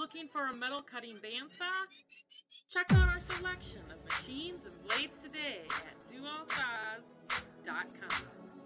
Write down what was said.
Looking for a metal cutting bandsaw? Check out our selection of machines and blades today at DoALLsaws.com.